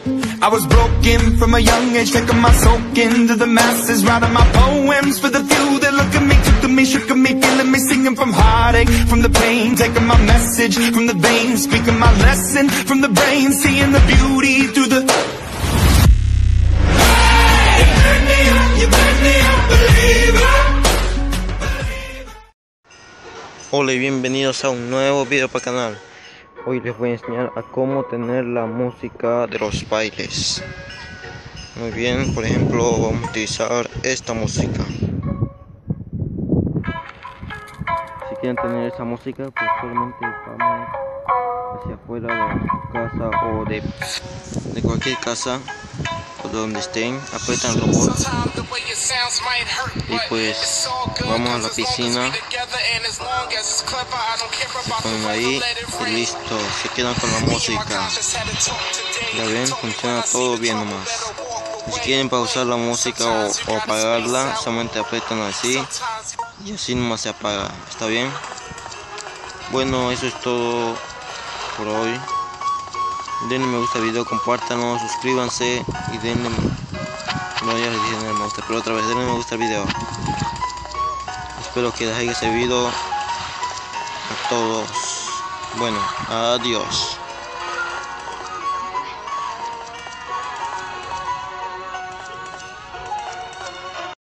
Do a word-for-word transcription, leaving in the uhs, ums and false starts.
I was broken from a young age, taking my soak into the masses, writing my poems for the few that look at me, took at me, shook at me, feeling me, singing from heartache, from the pain, taking my message from the veins, speaking my lesson from the brain, seeing the beauty through the... You burn me up, you burn me up, believer. Hola y bienvenidos a un nuevo video para el canal. Hoy les voy a enseñar a cómo tener la música de los bailes. Muy bien, por ejemplo vamos a utilizar esta música. Si quieren tener esa música, pues solamente vamos hacia afuera de su casa o de, de cualquier casa o de donde estén, aprietan el robot y pues vamos a la piscina, se ponen ahí y listo, se quedan con la música. Ya ven, funciona todo bien nomás. Si quieren pausar la música o, o apagarla, solamente aprietan así y así nomás se apaga. ¿Está bien? Bueno, eso es todo por hoy. Denle me gusta al video, compártanlo, suscríbanse y denle... No, ya les dije denle me gusta, pero otra vez denle me gusta al video. Espero que les haya servido a todos. Bueno, adiós.